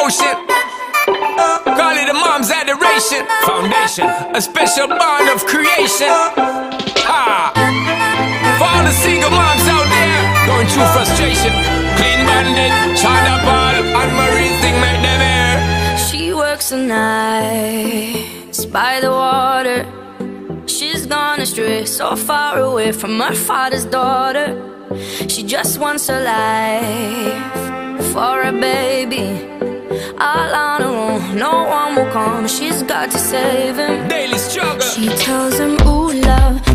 emotion. Call it a mom's adoration. Foundation, a special bond of creation. Ha! For all the single moms out there going through frustration. Clean Bandit, China Paul, and Marie thing make them air. She works the nights by the water. She's gone astray, so far away from her father's daughter. She just wants her life for a baby. All on her own, no one will come. She's got to save him. Daily struggle. She tells him, ooh, love,